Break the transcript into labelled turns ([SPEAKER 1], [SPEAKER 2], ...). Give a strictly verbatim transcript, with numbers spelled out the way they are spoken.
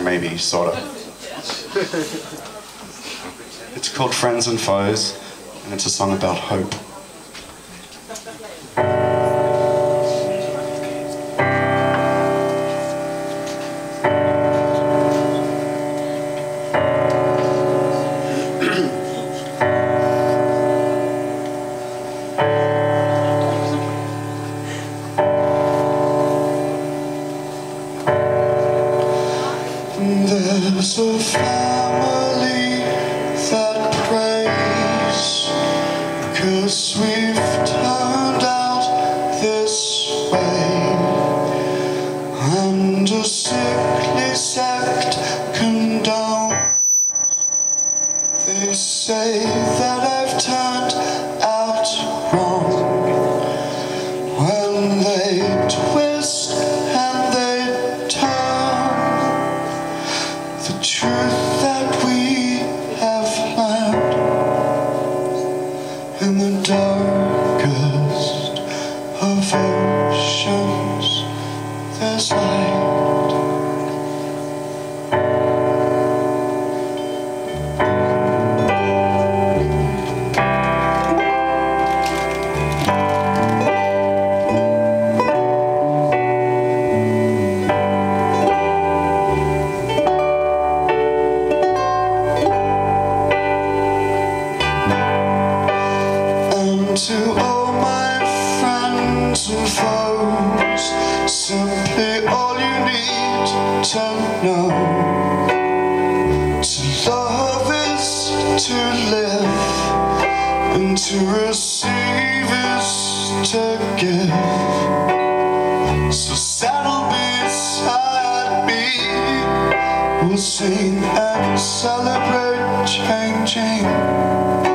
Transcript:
[SPEAKER 1] maybe, sort of. It's called Friends and Foes, and it's a song about hope.
[SPEAKER 2] There's a family that prays, 'cause we've turned out this way, and a sickly sect condone. They say that I've turned out wrong, when they twist and they turn the truth that we have learned. In the darkest of oceans, there's light. To all my friends and foes, simply all you need to know: to love is to live, and to receive is to give. So saddle beside me, we'll sing and celebrate changing.